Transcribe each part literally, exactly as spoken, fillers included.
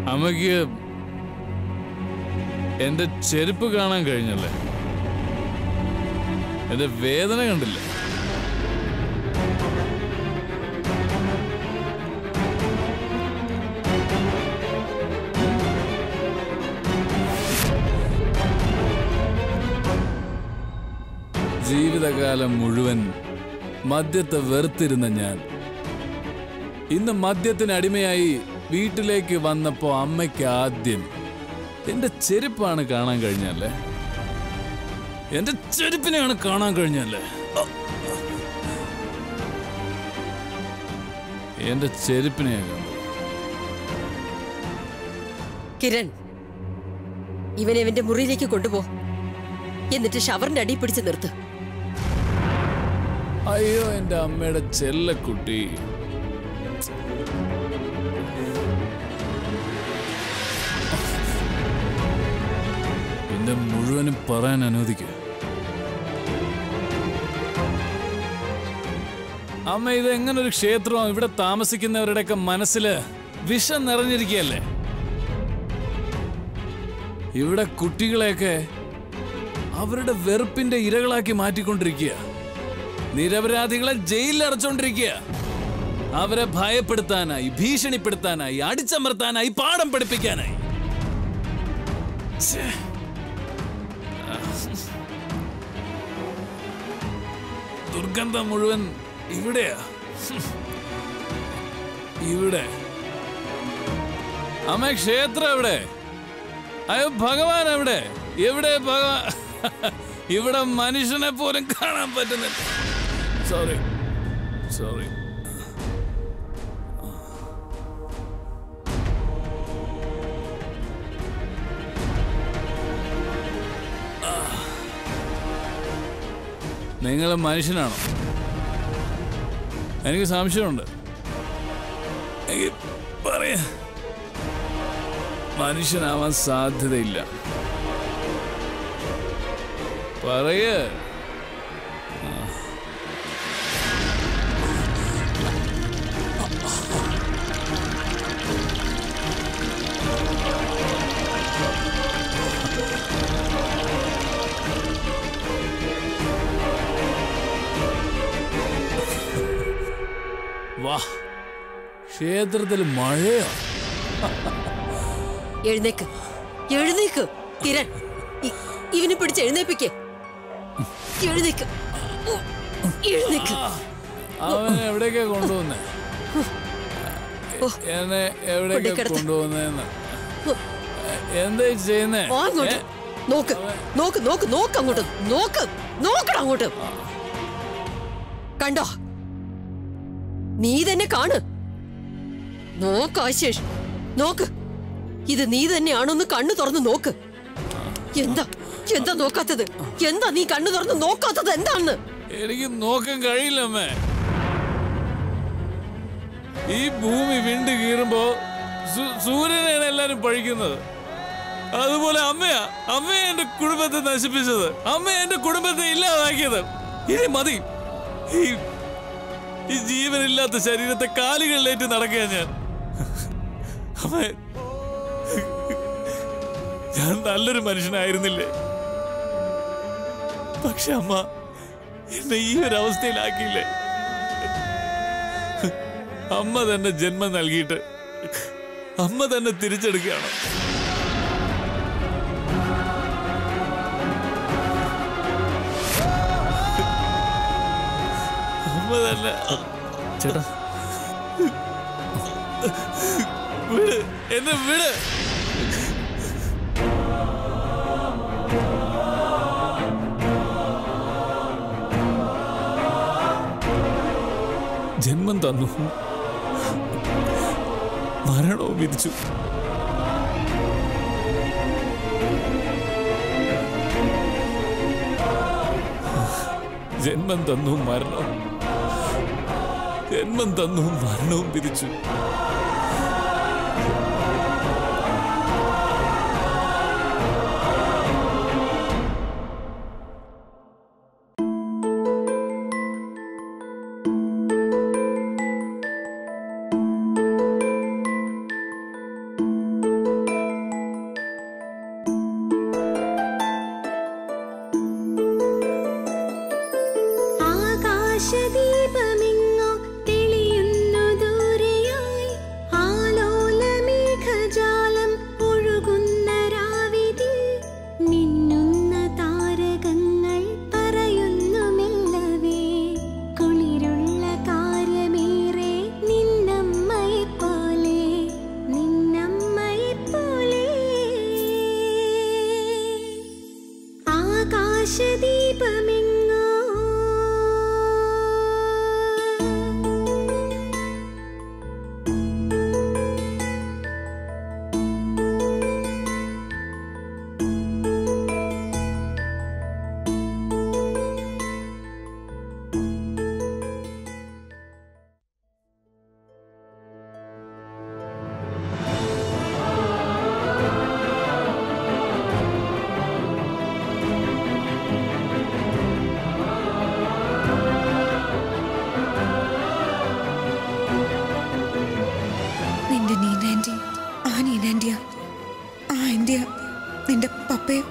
അമ്മയ്ക്ക് എന്റെ ചെരുപ്പ് കാണാൻ കഴിഞ്ഞല്ലേ? എന്റെ വേദന കണ്ടില്ലേ? ജീവിതകാലം മുഴുവൻ മദ്യത്തെ വെറുത്തിരുന്ന ഞാൻ ഇന്ന് മദ്യത്തിന് അടിമയായി വീട്ടിലേക്ക് വന്നപ്പോ അമ്മയ്ക്ക് ആദ്യം എന്റെ ചെരുപ്പാണ് കാണാൻ കഴിഞ്ഞല്ലേ? എന്റെ ചെരുപ്പിനെയാണ് കാണാൻ കഴിഞ്ഞല്ലേ? എന്റെ ചെരുപ്പിനെയാണ് കണ്ടത്. കിരൺ, ഇവനെ ഇവന്റെ മുറിയിലേക്ക് കൊണ്ടുപോ. എന്നിട്ട് ഷവറിന്റെ അടി പിടിച്ച് നിർത്ത്. അയ്യോ, എന്റെ അമ്മയുടെ ചെല്ലക്കുട്ടി. എന്റെ മുഴുവനും പറയാൻ അനുവദിക്കുക. അമ്മ, ഇത് എങ്ങനൊരു ക്ഷേത്രവും ഇവിടെ താമസിക്കുന്നവരുടെയൊക്കെ മനസ്സില് വിഷം നിറഞ്ഞിരിക്കുകയല്ലേ? ഇവിടെ കുട്ടികളെയൊക്കെ അവരുടെ വെറുപ്പിന്റെ ഇരകളാക്കി മാറ്റിക്കൊണ്ടിരിക്കുക. നിരപരാധികളെ ജയിലിൽ അടച്ചോണ്ടിരിക്കുക. അവരെ ഭയപ്പെടുത്താനായി, ഭീഷണിപ്പെടുത്താനായി, അടിച്ചമർത്താനായി, പാഠം പഠിപ്പിക്കാനായി. ദുർഗന്ധം മുഴുവൻ ഇവിടെയാ. ഇവിടെ അമ്മ, ക്ഷേത്രം എവിടെ? അയ്യോ, ഭഗവാൻ എവിടെ? എവിടെ ഭഗവാൻ? ഇവിടെ മനുഷ്യനെ പോലും കാണാൻ പറ്റുന്നില്ല. സോറി സോറി നിങ്ങൾ മനുഷ്യനാണോ? എനിക്ക് സംശയമുണ്ട്. എനിക്ക് പറയാ, മനുഷ്യനാവാൻ സാധ്യതയില്ല. പറയ. വാ, ക്ഷേത്രത്തിൽ മഴയോ? എഴുന്നേക്ക്, എഴുന്നേക്ക് കിരൺ. ഇവനെ പിടിച്ച് എഴുന്നേപ്പിക്ക്. എഴുന്നേക്ക്, എഴുന്നേക്ക്. അവനെ എവിടേക്കാ കൊണ്ടുപോകുന്നേ? എന്നെ എവിടേക്കാ കൊണ്ടുപോകുന്നേന്ന്? എന്താ ചെയ്യുന്നേ? നോക്ക് നോക്ക് നോക്ക് നോക്ക് അങ്ങോട്ട് നോക്ക്. നോക്കട അങ്ങോട്ട്. കണ്ടോ? നീ തന്നെ കാണ്. നോക്ക് ആശേഷ്, നോക്ക്. ഇത് നീ തന്നെയാണോന്ന് കണ്ണു തുറന്ന് നോക്ക്. എന്താ എന്താ നോക്കാത്തത്? എന്താ നീ കണ്ണു തുറന്ന് നോക്കാത്തത്? എന്താണെന്ന് എനിക്ക് നോക്കാൻ കഴിയില്ല അമ്മേ. ഈ ഭൂമി വിണ്ട് കീറുമ്പോ സൂര്യനെയാണ് എല്ലാരും പഴിക്കുന്നത്. അതുപോലെ അമ്മയാ അമ്മയെ എന്റെ കുടുംബത്തെ നശിപ്പിച്ചത്. അമ്മ എന്റെ കുടുംബത്തെ ഇല്ലാതാക്കിയത്. ഇനി മതി. ഈ ഈ ജീവനില്ലാത്ത ശരീരത്തെ കാലുകളിലേറ്റ് നടക്കുക ഞാൻ. അമ്മ, ഞാൻ നല്ലൊരു മനുഷ്യനായിരുന്നില്ലേ? പക്ഷെ അമ്മ എന്നെ ഈ ഒരു അവസ്ഥയിലാക്കിയില്ലേ? അമ്മ തന്നെ ജന്മം നൽകിയിട്ട് അമ്മ തന്നെ തിരിച്ചെടുക്കുകയാണ്. അമ്മ തന്നെ. ചേട്ടാ, വിട് എന്നെ, വിട്. ജന്മം തന്നു, മരണവും വിധിച്ചു. ജന്മം തന്നു, മരണവും ജന്മം തന്നു മരണവും വിധിച്ചു.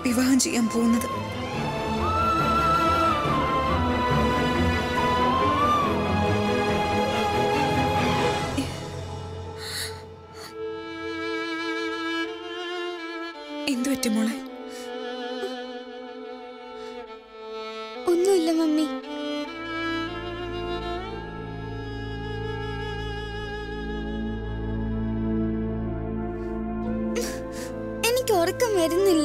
വിവാഹം ചെയ്യാൻ പോകുന്നത്. എന്തു പറ്റി മോളെ? ഒന്നുമില്ല മമ്മി. എനിക്ക് ഉറക്കം വരുന്നില്ല.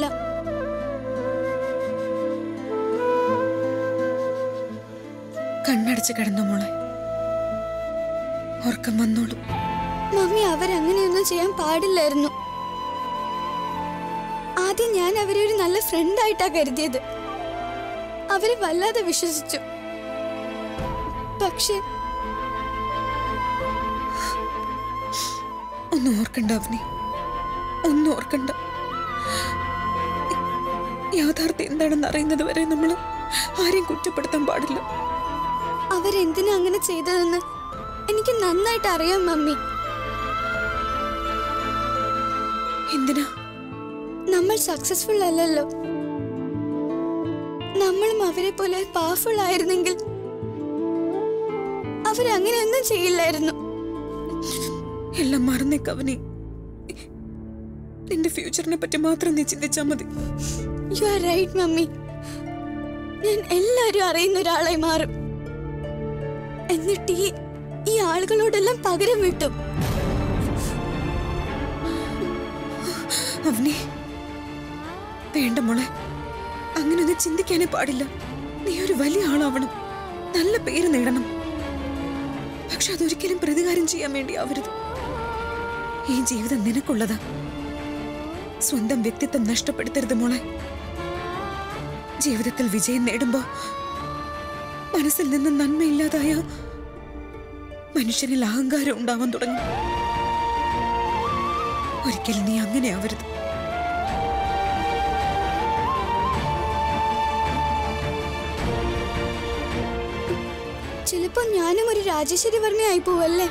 കണ്ണടച്ച് കിടന്നു മോളെ, ഉറക്കം വന്നോളൂ. മമ്മി, അവരങ്ങനെയൊന്നും ചെയ്യാൻ പാടില്ലായിരുന്നു. ആദ്യം ഞാൻ അവരെ ഒരു നല്ല ഫ്രണ്ടായിട്ടാ കരുതിയത്. അവരെ വല്ലാതെ വിശ്വസിച്ചു. പക്ഷെ ഒന്നും ഓർക്കണ്ട അവനെ, ഒന്നും ഓർക്കണ്ട. യാഥാർത്ഥ്യം എന്താണെന്ന് അറിയുന്നത് വരെ നമ്മൾ ആരെയും കുറ്റപ്പെടുത്താൻ പാടില്ല. അവരെന്തിനാ അങ്ങനെ ചെയ്തതെന്ന് എനിക്ക് നന്നായിട്ട് അറിയാം മമ്മി. എന്തിനാ? നമ്മൾ സക്സസ്ഫുൾ അല്ലല്ലോ. നമ്മളും അവരെ പോലെ പവർഫുൾ ആയിരുന്നെങ്കിൽ അവരങ്ങനെയൊന്നും ചെയ്യില്ലായിരുന്നു. എല്ലാം മറന്നേക്ക് അവനെ. നിന്റെ ഫ്യൂച്ചറിനെ പറ്റി മാത്രം നീ ചിന്തിച്ചാ മതി. You are right mummy. ഞാൻ എല്ലാരും അറിയുന്ന ഒരാളായി മാറും. എന്നിട്ട് ഈ ഈ ആളുകളോടെല്ലാം പകരം വിട്ടു. അവനെ വേണ്ട മോളെ, അങ്ങനെയൊന്നും ചിന്തിക്കാനേ പാടില്ല. നീ ഒരു വലിയ ആളാവണം, നല്ല പേര് നേടണം. പക്ഷെ അതൊരിക്കലും പ്രതികാരം ചെയ്യാൻ വേണ്ടി ആവരുത്. ഈ ജീവിതം നിനക്കുള്ളതാ. സ്വന്തം വ്യക്തിത്വം നഷ്ടപ്പെടുത്തരുത് മോളെ. ജീവിതത്തിൽ വിജയം നേടുമ്പോ മനസ്സിൽ നിന്ന് നന്മയില്ലാതായ മനുഷ്യനിൽ അഹങ്കാരം ഉണ്ടാവാൻ തുടങ്ങും. ഒരിക്കലും നീ അങ്ങനെ ആവരുത്. ചിലപ്പോ ഞാനും ഒരു രാജേശ്വരി വർമ്മയായി പോവല്ലേ?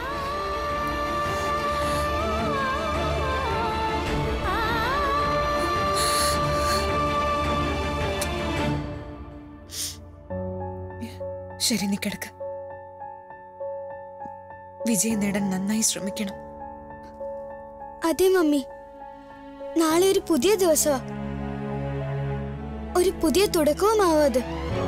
ശരി, നീ കിടക്ക്. വിജയം നേടാൻ നന്നായി ശ്രമിക്കണം. അതെ മമ്മി, നാളെ ഒരു പുതിയ ദിവസമാ, ഒരു പുതിയ തുടക്കവുമാവും അത്.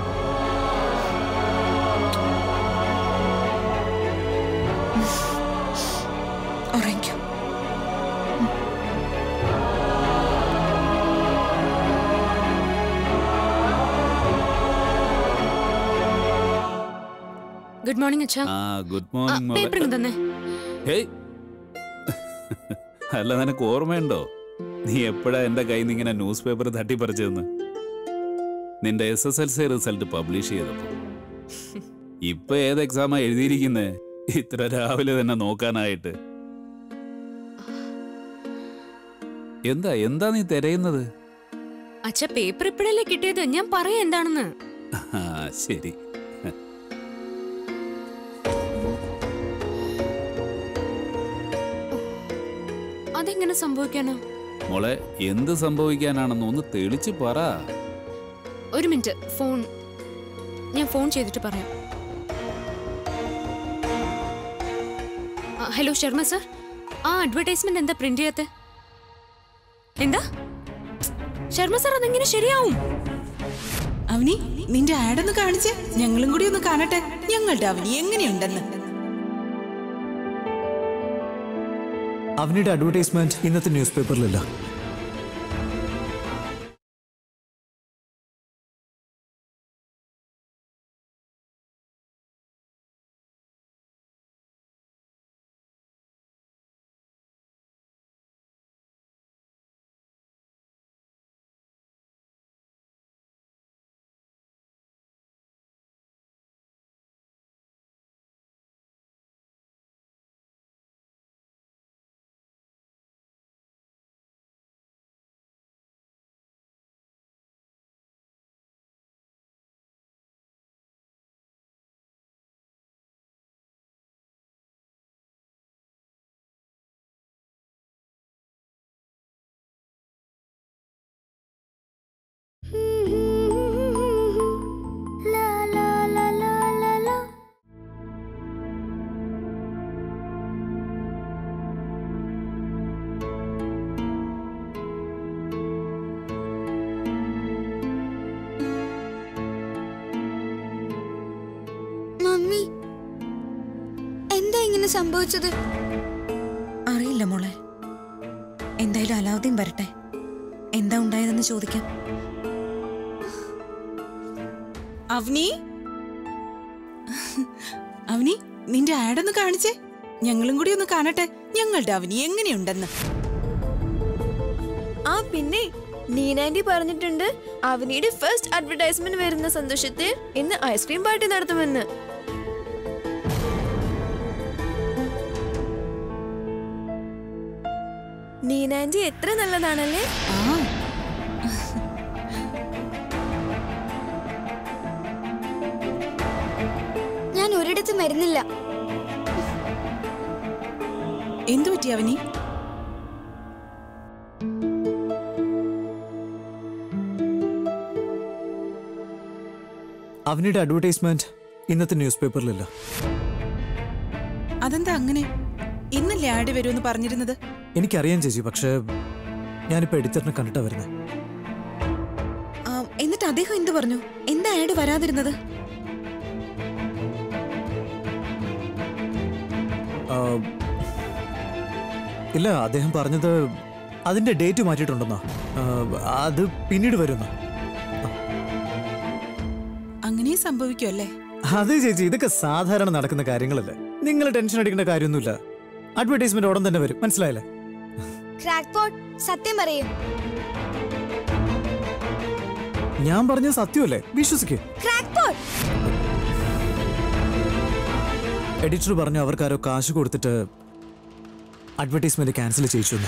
ഉറങ്ങിക്കോ. ഗുഡ് മോർണിംഗ് അച്ഛാ. ആ ഗുഡ് മോർണിംഗ് മോളെ. പേപ്പർ തന്നെ. ഹേയ്, അല്ല നിനക്ക് ഓർമ്മയുണ്ടോ നീ എപ്പോഴാ എന്റെ കയ്യിൽ നിന്ന് ഇങ്ങനെ ന്യൂസ് പേപ്പർ തട്ടിപ്പറിച്ചതെന്ന്? നിന്റെ S S L C result publish ചെയ്തപ്പോ. ഇപ്പൊ ഏത് എക്സാമാ എഴുതിയിരിക്കുന്നേ ഇത്ര രാവിലെ തന്നെ നോക്കാനായിട്ട്? എന്താ എന്താ നീ തിരയുന്നത്? അച്ഛ, പേപ്പർ ഇപ്പോഴല്ലേ കിട്ടിയത്, ഞാൻ പറയാ എന്താണെന്ന്. ആ ശരി. അതെങ്ങനെ സംഭവിക്കാനോ? മോളെ, എന്ത് സംഭവിക്കാനാണെന്ന് ഒന്ന് തെളിച്ച് പറ. ഒരു മിനിറ്റ്, ഫോൺ ഞാൻ ഫോൺ ചെയ്തിട്ട് പറയാം. ഹലോ ശർമ്മ സർ, ആ അഡ്വർടൈസ്മെന്റ് എന്താ പ്രിന്റ് ചെയ്യാത്ത? എന്താ ശർമ്മ സർ, അതെങ്ങനെ ശരിയാവും? അവനി, നിന്റെ ആഡ് ഒന്ന് കാണിച്ച് ഞങ്ങളും കൂടി ഒന്ന് കാണട്ടെ ഞങ്ങളുടെ അവനി എങ്ങനെയുണ്ടെന്ന്. അവനിയുടെ അഡ്വർടൈസ്മെന്റ് ഇന്നത്തെ ന്യൂസ് പേപ്പറിലില്ല. ഇങ്ങനെ സംഭവിച്ചത്? അറിയില്ല മോളെ. എന്തായാലും അലാവുദ്ദീൻ വരട്ടെ, എന്താ ഉണ്ടായതെന്ന് ചോദിക്കാം. അവനി അവനി നിന്റെ ആഡ് ഒന്ന് കാണിച്ചേ, ഞങ്ങളും കൂടി ഒന്ന് കാണട്ടെ ഞങ്ങളുടെ അവനി എങ്ങനെയുണ്ടെന്ന്. ആ പിന്നെ നീനാൻറ്റി പറഞ്ഞിട്ടുണ്ട് അവനിയുടെ ഫസ്റ്റ് അഡ്വർടൈസ്മെന്റ് വരുന്ന സന്തോഷത്തിൽ ഇന്ന് ഐസ്ക്രീം പാർട്ടി നടത്തുമെന്ന്. നീനാൻറ്റി എത്ര നല്ലതാണല്ലേ. ഞാൻ ഒരിടത്തും വരുന്നില്ല. എന്തു പറ്റി അവനി? അവനിയുടെ അഡ്വർടൈസ്മെന്റ് ഇന്നത്തെ ന്യൂസ് പേപ്പറിലില്ല. അതെന്താ അങ്ങനെ? ഇന്നല്ലേ ആഡ് വരുമെന്ന് പറഞ്ഞിരുന്നത്? എനിക്കറിയാം ചേച്ചി, പക്ഷേ ഞാനിപ്പോ എഡിറ്ററിനെ കണ്ടിട്ടാ വരുന്നത്. എന്നിട്ട് അദ്ദേഹം എന്ത് പറഞ്ഞു? എന്താ ആഡ് വരാതിരുന്നത്? ഇല്ല, അദ്ദേഹം പറഞ്ഞത് അതിന്റെ ഡേറ്റ് മാറ്റിയിട്ടുണ്ടെന്നാ, അത് പിന്നീട് വരുന്ന. അങ്ങനെ സംഭവിക്കുമല്ലേ? അതെ ചേച്ചി, ഇതൊക്കെ സാധാരണ നടക്കുന്ന കാര്യങ്ങളല്ലേ, നിങ്ങൾ ടെൻഷൻ അടിക്കേണ്ട കാര്യമൊന്നുമില്ല. അഡ്വർടൈസ്മെന്റ് ഉടൻ തന്നെ വരും, മനസ്സിലായില്ലേ? ക്രാക്ക്പോട്ട് സത്യം പറയും. ഞാൻ പറഞ്ഞ സത്യമല്ലേ, വിശ്വസിക്കേ. എഡിറ്റർ പറഞ്ഞു അവർക്കാരോ കാശ് കൊടുത്തിട്ട് അഡ്വർടൈസ്മെന്റ് ക്യാൻസൽ ചെയ്യിച്ചു.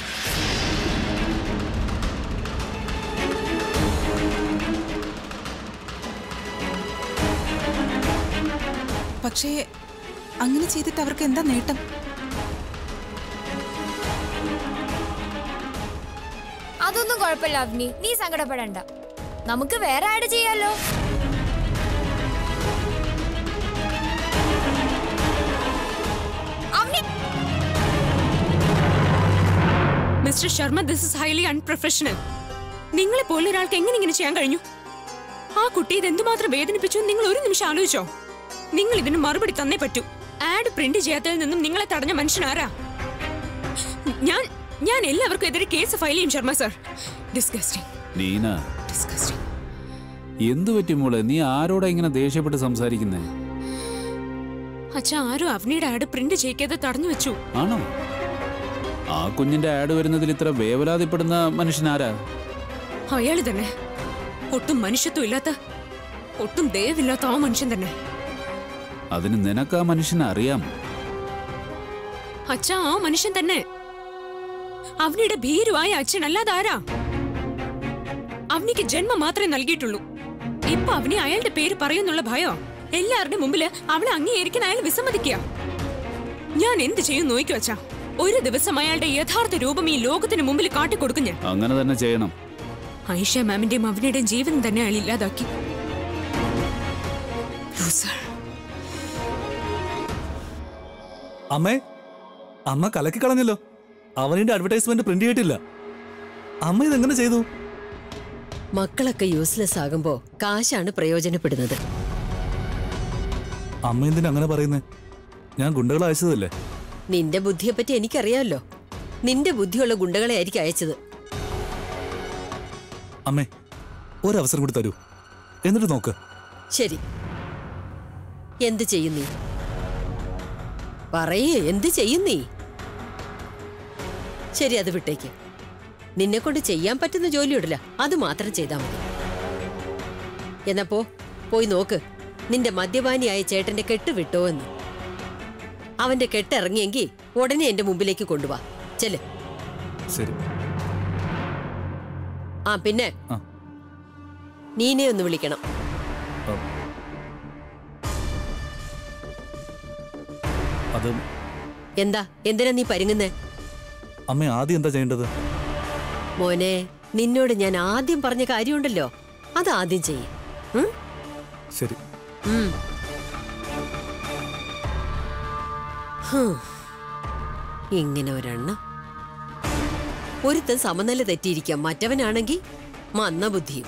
പക്ഷേ അങ്ങനെ ചെയ്തിട്ട് അവർക്ക് എന്താ നേട്ടം? അതൊന്നും കുഴപ്പമില്ല അവനി, നീ സങ്കടപ്പെടണ്ട. നമുക്ക് വേറെ ആഡ് ചെയ്യാലോ. Mister Sharma, this is highly unprofessional. നിങ്ങളെ പോലെ ഒരാൾക്ക് എങ്ങനെ ഇങ്ങനെ ചെയ്യാൻ കഴിഞ്ഞു? ആ കുട്ടി ഇത് എന്തുമാത്രം വേദനിപ്പിച്ചു നിങ്ങൾ ഒരു നിമിഷം ആലോചിച്ചോ? നിങ്ങൾ ഇതിന് മറുപടി തന്നേ പറ്റൂ. ആഡ് പ്രിന്റ് ചെയ്യാത്തതിൽ നിന്നും നിങ്ങളെ തടഞ്ഞ മനുഷ്യനാരാ? ഞാൻ ഞാൻ എല്ലാവർക്കും എതിരെ കേസ് ഫയൽ ചെയ്യും ശർമ്മ സർ. ഡിസ്കസ്റ്റിംഗ്. നീന, എന്തു പറ്റി മോളെ? നീ ആരോടാ ഇങ്ങനെ ദേഷ്യപ്പെട്ട് സംസാരിക്കുന്നേ? അച്ഛാ, ആരും അവനിയുടെ ആഡ് പ്രിന്റ് ചെയ്യിക്കാതെ തടഞ്ഞു വെച്ചു. ആണോ? ആ കുഞ്ഞിന്റെ ആഡ് വരുന്നതിൽ ഇത്ര വേവലാതിപ്പെടുന്ന മനുഷ്യനാരാ? അയാള് തന്നെ. ഒട്ടും മനുഷ്യത്വം ഇല്ലാത്ത, ഒട്ടും ദയവില്ലാത്ത ആ മനുഷ്യൻ തന്നെ. അതിന് നിനക്ക് ആ മനുഷ്യനെ അറിയാം. അച്ഛാ, ആ മനുഷ്യൻ തന്നെ. അവനിയുടെ ഭീരുവായ അച്ഛൻ അല്ലാതെ ആരാ? അവനിക്ക് ജന്മം മാത്രമേ നൽകിയിട്ടുള്ളൂ. ഇപ്പൊ അവനെ അയാളുടെ പേര് പറയുന്നുള്ള ഭയോ? എല്ലാവരുടെ മുമ്പില് അവളെ അംഗീകരിക്കാൻ അയാൾ വിസമ്മതിക്കുക. ഞാൻ എന്ത് ചെയ്യും നോക്കൂ അച്ഛാ. ഒരു ദിവസം അയാളുടെ യഥാർത്ഥ രൂപം ഈ ലോകത്തിന് മുമ്പിൽ കാട്ടിക്കൊടുക്കും ഞാൻ. അങ്ങനെ തന്നെ ചെയ്യണം. ഐഷ മാമിന്റെയും അവനുടെയും ജീവനം തന്നെ അയാൾ ഇല്ലാതാക്കി. അമ്മേ, അമ്മ കലക്കി കളഞ്ഞല്ലോ. അവനിന്റെ അഡ്വർടൈസ്മെന്റ് പ്രിന്റ് ചെയ്തിട്ടില്ല. അമ്മ ഇതെങ്ങനെ ചെയ്തു? മക്കളൊക്കെ യൂസ്ലെസ് ആകുമ്പോ കാശാണ് പ്രയോജനപ്പെടുന്നത്. അമ്മ എന്തിനാ അങ്ങനെ പറയുന്നേ? ഞാൻ ഗുണ്ടകളെ അയച്ചതല്ലേ. നിന്റെ ബുദ്ധിയെ പറ്റി എനിക്കറിയാമല്ലോ. നിന്റെ ബുദ്ധിയുള്ള ഗുണ്ടകളെ ആയിരിക്കും അയച്ചത്. അമ്മേ, ഒരവസരം കൂടി തരൂ, എന്നിട്ട് നോക്ക്. ശരി, എന്ത് ചെയ്യുന്നീ? പറയേ, എന്ത് ചെയ്യുന്നീ? ശരി, അത് വിട്ടേക്ക്. നിന്നെ കൊണ്ട് ചെയ്യാൻ പറ്റുന്ന ജോലിയുണ്ടല്ല, അത് മാത്രം ചെയ്താൽ മതി. എന്നാ പോ, പോയി നോക്ക് നിന്റെ മദ്യപാനിയായ ചേട്ടന്റെ കെട്ട് വിട്ടോ എന്ന്. അവന്റെ കെട്ടിറങ്ങിയെങ്കിൽ ഉടനെ എന്റെ മുമ്പിലേക്ക് കൊണ്ടുപോവാ. ചെല്. ശരി. ആ പിന്നെ നീനെ ഒന്ന് വിളിക്കണം. എന്താ എന്തിനാ നീ പരുങ്ങുന്നേ? അമ്മ ആദ്യം എന്താ ചെയ്യേണ്ടത്? മോനെ, നിന്നോട് ഞാൻ ആദ്യം പറഞ്ഞ കാര്യമുണ്ടല്ലോ, അത് ആദ്യം ചെയ്യ്. ശരി. ഇങ്ങനെ ഒരെണ്ണം. ഒരുത്തൻ സമനില തെറ്റിയിരിക്കാം, മറ്റവനാണെങ്കിൽ മന്ദബുദ്ധിയും.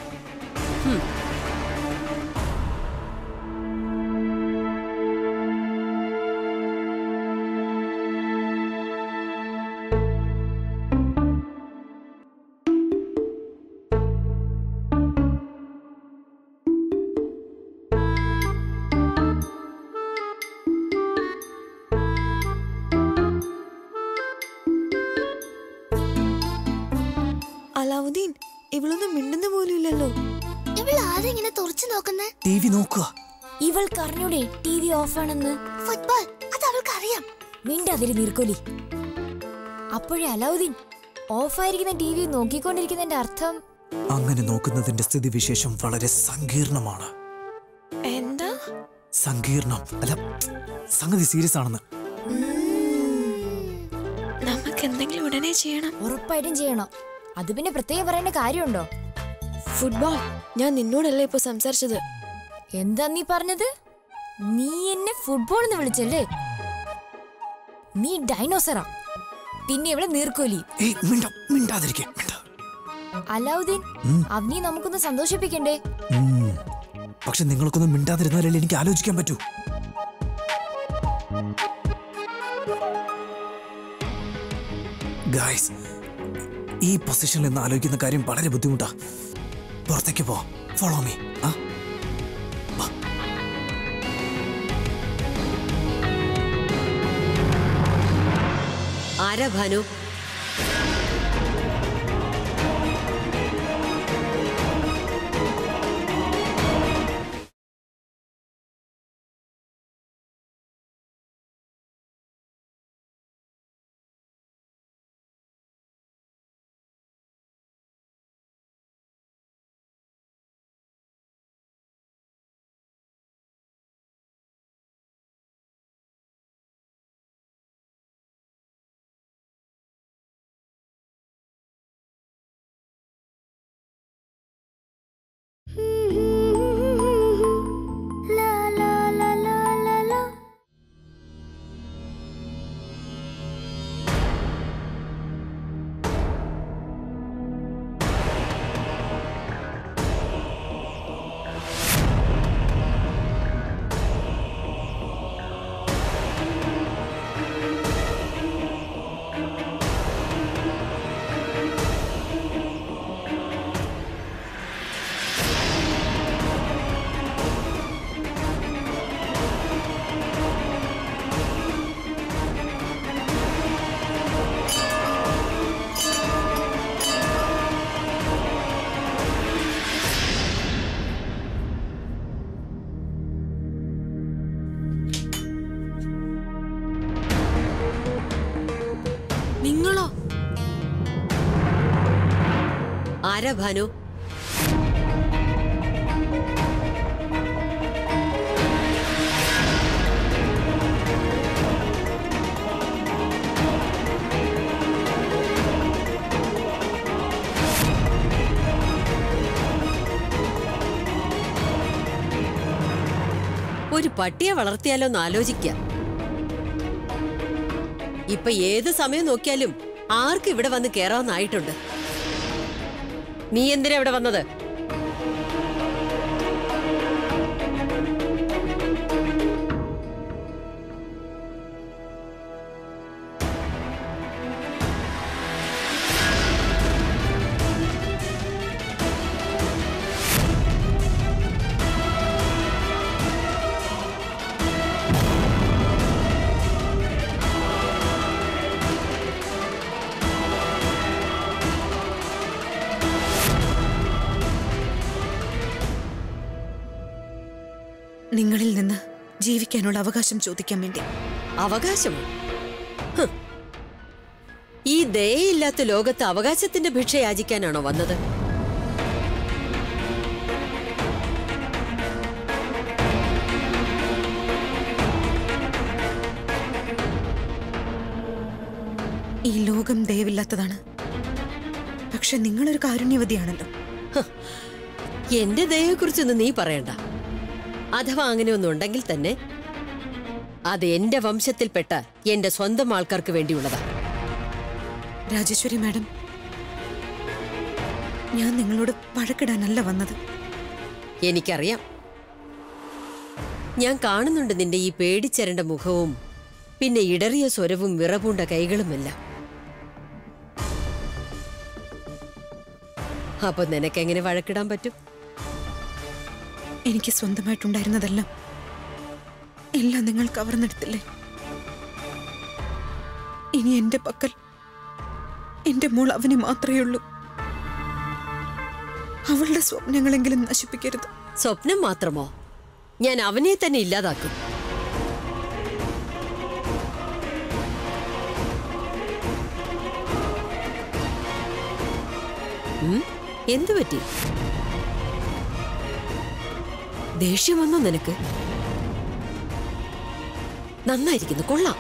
അലാവുദ്ദീൻ ഇവളൊന്നും മിണ്ടുന്ന പോലും ഇല്ലല്ലോ. ഇവൾ ആരെങ്ങനെ തുറച്ചു നോക്കുന്നേ? ടി വി നോക്കുക. ഇവൾക്ക് അറിഞ്ഞൂടെ ടി വി ഓഫ് ആണെന്ന്? ഫുട്ബോൾ അത് അവൾക്ക് അറിയാം. മിണ്ടാതിരി നീർക്കോലി. അപ്പോഴേ അലാവുദ്ദീൻ ഓഫായിരിക്കുന്ന ടി വി നോക്കിക്കൊണ്ടിരിക്കുന്നതിന്റെ അർത്ഥം അങ്ങനെ നോക്കുന്നതിന്റെ സ്ഥിതിവിശേഷം വളരെ സങ്കീർണമാണ്. എന്താ സങ്കീർണം അല്ല, സംഗതി സീരിയസ് ആണെന്ന്. നമുക്ക് എന്തെങ്കിലും ഉടനെ ചെയ്യണം. ഉറപ്പായിട്ടും ചെയ്യണം. അത് പിന്നെ പ്രത്യേകം പറയേണ്ട കാര്യമുണ്ടോ? ഫുട്ബോൾ, ഞാൻ നിന്നോടല്ലേ ഇപ്പൊ സംസാരിച്ചത്. എന്താ നീ പറഞ്ഞത്? നീ എന്നെ ഫുട്ബോൾ എന്ന് വിളിച്ചല്ലേ? നീ ഡൈനോസറാ, പിന്നെ ഇവിടെ നീർക്കോലി. അലാവുദ്ദീൻ, അവനെ നമുക്കൊന്ന് സന്തോഷിപ്പിക്കണ്ടേ? പക്ഷെ നിങ്ങൾക്കൊന്നും മിണ്ടാതിരുന്നാലേ എനിക്ക് ആലോചിക്കാൻ പറ്റൂ. ഗായ്സ്, ഈ പൊസിഷനിൽ നിന്ന് ആലോചിക്കുന്ന കാര്യം വളരെ ബുദ്ധിമുട്ടാ. പുറത്തേക്ക് പോ, ഫോളോ മീ. ആ ആരാ ഭാനു? നിങ്ങളോ? ആരാ ഭാനു? ഒരു പട്ടിയെ വളർത്തിയാലോ എന്ന് ആലോചിക്കാം. ഇപ്പൊ ഏത് സമയം നോക്കിയാലും ആർക്കും ഇവിടെ വന്ന് കേറാവുന്നായിട്ടുണ്ട്. നീ എന്തിനാ ഇവിടെ വന്നത്? നിങ്ങളിൽ നിന്ന് ജീവിക്കാനുള്ള അവകാശം ചോദിക്കാൻ വേണ്ടി. അവകാശമോ? ഈ ദയയില്ലാത്ത ലോകത്ത് അവകാശത്തിന്റെ ഭിക്ഷ യാചിക്കാനാണോ വന്നത്? ഈ ലോകം ദയവില്ലാത്തതാണ്. പക്ഷെ നിങ്ങളൊരു കാരുണ്യവതിയാണല്ലോ. എന്റെ ദയയെക്കുറിച്ചൊന്നും നീ പറയണ്ട. അഥവാ അങ്ങനെ ഒന്നും ഉണ്ടെങ്കിൽ തന്നെ അത് എന്റെ വംശത്തിൽപ്പെട്ട എന്റെ സ്വന്തം ആൾക്കാർക്ക് വേണ്ടിയുള്ളതാ. രാജേശ്വരി മാഡം, ഞാൻ നിങ്ങളോട് വഴക്കിടാനല്ല വന്നത്. എനിക്കറിയാം. ഞാൻ കാണുന്നുണ്ട് നിന്റെ ഈ പേടിച്ചരണ്ട മുഖവും പിന്നെ ഇടറിയ സ്വരവും വിറപൂണ്ട കൈകളുമെല്ലാം. അപ്പൊ നിനക്കെങ്ങനെ വഴക്കിടാൻ പറ്റും? എനിക്ക് സ്വന്തമായിട്ടുണ്ടായിരുന്നതെല്ലാം എല്ലാം നിങ്ങൾ കവർന്നെടുത്തില്ലേ? ഇനി എന്റെ പക്കൽ എന്റെ മോൾ അവനെ മാത്രമേ ഉള്ളൂ. അവളുടെ സ്വപ്നങ്ങളെങ്കിലും നശിപ്പിക്കരുത്. സ്വപ്നം മാത്രമോ? ഞാൻ അവനെ തന്നെ ഇല്ലാതാക്കും. എന്തു പറ്റി? ദേഷ്യം വന്നോ നിനക്ക്? നന്നായിരിക്കുന്നു, കൊള്ളാം.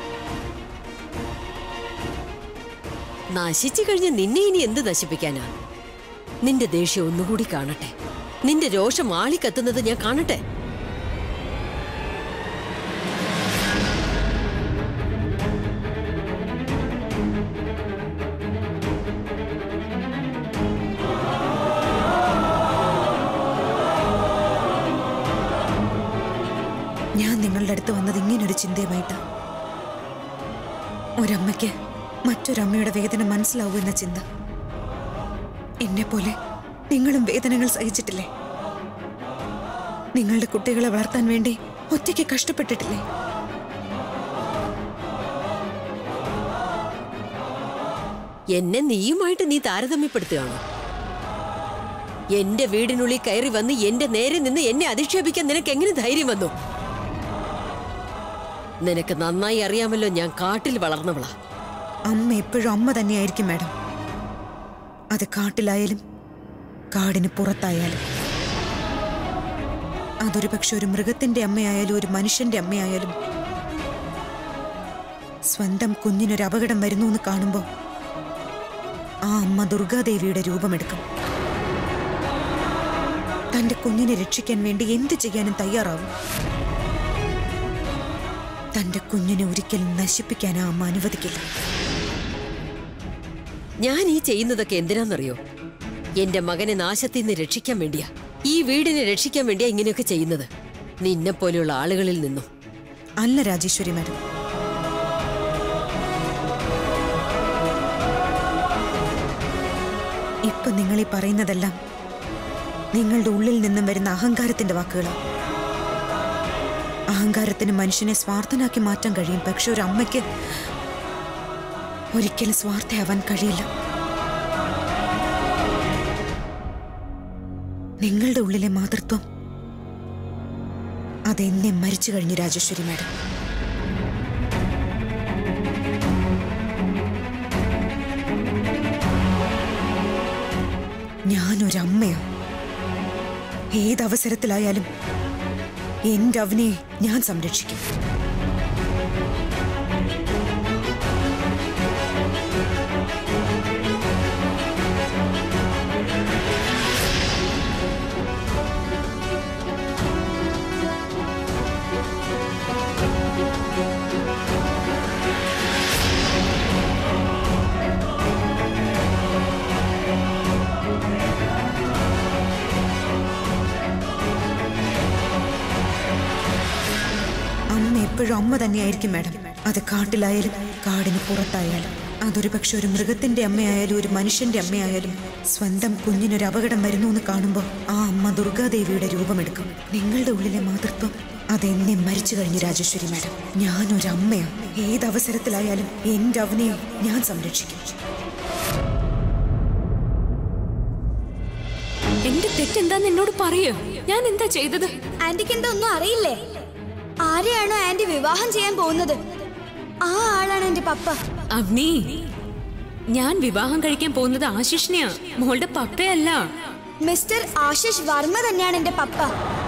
നശിച്ചു കഴിഞ്ഞ നിന്നെ ഇനി എന്ത് നശിപ്പിക്കാനാ? നിന്റെ ദേഷ്യം ഒന്നുകൂടി കാണട്ടെ. നിന്റെ രോഷം ആളിക്കത്തുന്നത് ഞാൻ കാണട്ടെ. ഞാൻ നിങ്ങളുടെ അടുത്ത് വന്നത് ഇങ്ങനൊരു ചിന്തയുമായിട്ടാ. ഒരമ്മയ്ക്ക് മറ്റൊരമ്മയുടെ വേദന മനസ്സിലാവൂ എന്ന ചിന്ത. എന്നെ പോലെ നിങ്ങളും വേദനകൾ സഹിച്ചിട്ടില്ലേ? നിങ്ങളുടെ കുട്ടികളെ വളർത്താൻ വേണ്ടി ഒറ്റയ്ക്ക് കഷ്ടപ്പെട്ടിട്ടില്ലേ? എന്നെ നീയുമായിട്ട് നീ താരതമ്യപ്പെടുത്തുകയാണ്. എന്റെ വീടിനുള്ളിൽ കയറി വന്ന് എന്റെ നേരെ നിന്ന് എന്നെ അധിക്ഷേപിക്കാൻ നിനക്ക് എങ്ങനെ ധൈര്യം വന്നു? നിനക്ക് നന്നായി അറിയാമല്ലോ, ഞാൻ കാട്ടിൽ വളർന്നവളാ. അമ്മ എപ്പോഴും അമ്മ തന്നെയായിരിക്കും മാഡം. അത് കാട്ടിലായാലും കാടിന് പുറത്തായാലും. അതൊരു പക്ഷെ ഒരു മൃഗത്തിന്റെ അമ്മയായാലും ഒരു മനുഷ്യന്റെ അമ്മയായാലും സ്വന്തം കുഞ്ഞിനൊരു അപകടം വരുന്നു എന്ന് കാണുമ്പോൾ ആ അമ്മ ദുർഗാദേവിയുടെ രൂപമെടുക്കും. തന്റെ കുഞ്ഞിനെ രക്ഷിക്കാൻ വേണ്ടി എന്ത് ചെയ്യാനും തയ്യാറാവും. തന്റെ കുഞ്ഞിനെ ഒരിക്കലും നശിപ്പിക്കാൻ ആ അമ്മ അനുവദിക്കില്ല. ഞാൻ ഈ ചെയ്യുന്നതൊക്കെ എന്തിനാണെന്നറിയോ? എന്റെ മകനെ നാശത്തിൽ നിന്ന് രക്ഷിക്കാൻ വേണ്ടിയാ. ഈ വീടിനെ രക്ഷിക്കാൻ വേണ്ടിയാ ഇങ്ങനെയൊക്കെ ചെയ്യുന്നത്. നിന്നെ പോലെയുള്ള ആളുകളിൽ നിന്നും അല്ല രാജേശ്വരി മാഡം. ഇപ്പൊ നിങ്ങൾ ഈ പറയുന്നതെല്ലാം നിങ്ങളുടെ ഉള്ളിൽ നിന്നും വരുന്ന അഹങ്കാരത്തിന്റെ വാക്കുകളാണ്. അഹങ്കാരത്തിന് മനുഷ്യനെ സ്വാർത്ഥനാക്കി മാറ്റാൻ കഴിയും. പക്ഷെ ഒരു അമ്മയ്ക്ക് ഒരിക്കലും സ്വാർത്ഥയാവാൻ കഴിയില്ല. നിങ്ങളുടെ ഉള്ളിലെ മാതൃത്വം അതെന്നെ മരിച്ചു കഴിഞ്ഞു രാജേശ്വരി മാഡം. ഞാനൊരമ്മയാണ്. ഏതവസരത്തിലായാലും എന്റെ അവനെ ഞാൻ സംരക്ഷിക്കും. എപ്പോഴും അമ്മ തന്നെയായിരിക്കും മാഡം. അത് കാട്ടിലായാലും കാടിന് പുറത്തായാലും. അതൊരു പക്ഷെ ഒരു മൃഗത്തിന്റെ അമ്മയായാലും ഒരു മനുഷ്യന്റെ അമ്മയായാലും സ്വന്തം കുഞ്ഞിനൊരു അപകടം വരുന്നു എന്ന് കാണുമ്പോൾ ആ അമ്മ ദുർഗാദേവിയുടെ രൂപമെടുക്കും. നിങ്ങളുടെ ഉള്ളിലെ മാതൃത്വം അതെന്നെ മരിച്ചു കഴിഞ്ഞു രാജേശ്വരി മാഡം. ഞാനൊരമ്മയാണ്. ഏതവസരത്തിലായാലും എന്റെ അവനെ ഞാൻ സംരക്ഷിക്കും. എന്റെ തെറ്റെന്താന്ന് എന്നോട് പറയൂ. ഞാൻ എന്താ ചെയ്തത്? ആന്റിക്ക് എന്താ ഒന്നും അറിയില്ലേ? ആരെയാണോ ആന്റി വിവാഹം ചെയ്യാൻ പോകുന്നത് ആ ആളാണ് എന്റെ പപ്പ. അവനി, ഞാൻ വിവാഹം കഴിക്കാൻ പോകുന്നത് ആശിഷിനെയാ, മോളുടെ പപ്പയല്ല. മിസ്റ്റർ ആശിഷ് വർമ്മ തന്നെയാണ് എന്റെ പപ്പ.